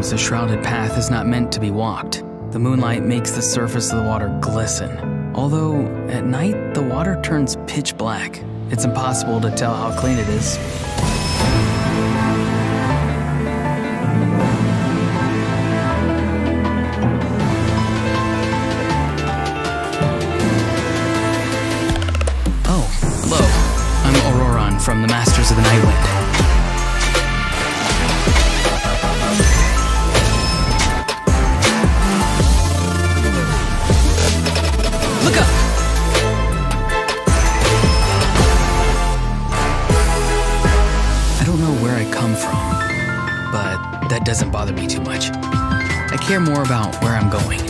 knows a shrouded path is not meant to be walked. The moonlight makes the surface of the water glisten. Although, at night, the water turns pitch black. It's impossible to tell how clean it is. Oh, hello. I'm Ororon from the Masters of the Nightwind. Look up! I don't know where I come from, but that doesn't bother me too much. I care more about where I'm going.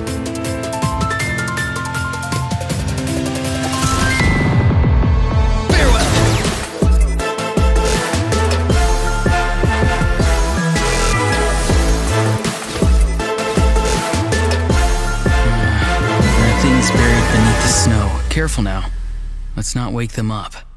Farewell! There are things buried beneath the snow. Careful now. Let's not wake them up.